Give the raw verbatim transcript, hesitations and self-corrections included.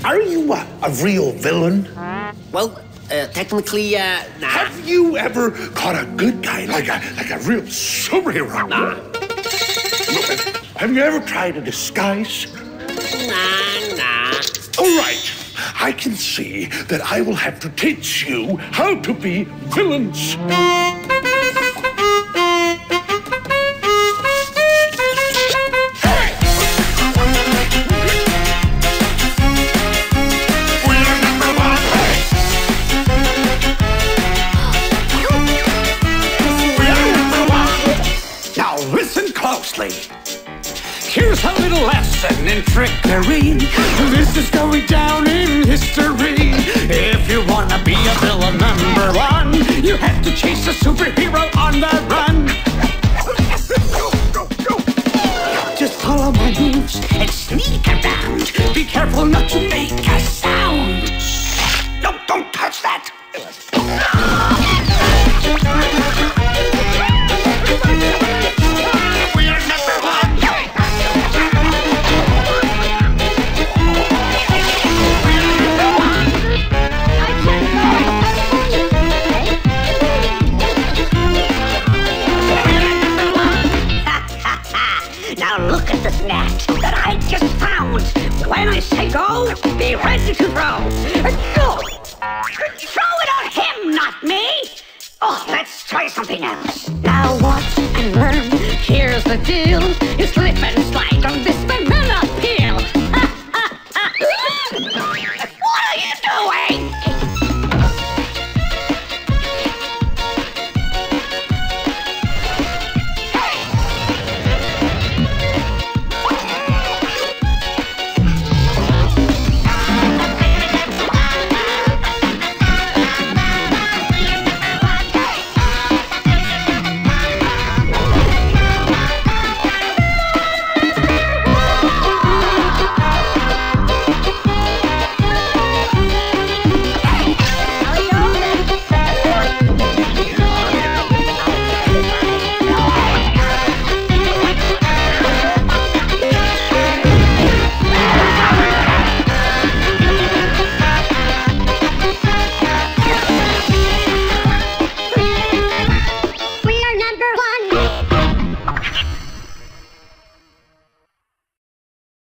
are you a, a real villain? Well, uh, technically, uh, nah. Have you ever caught a good guy, like a like a real superhero? Nah. Have you ever tried a disguise? Nah, nah. All right. I can see that I will have to teach you how to be villains. Now listen closely. Here's a little lesson in trickery. This is going down in history. If you wanna be a villain number one, you have to chase a superhero on the run. Just follow my moves and sneak around. Be careful not to make a sound. No, don't touch that. Now look at this net that I just found. When I say go, be ready to throw. Go! Throw it on him, not me! Oh, let's try something else. Now watch and learn. Here's the deal. You slip and slide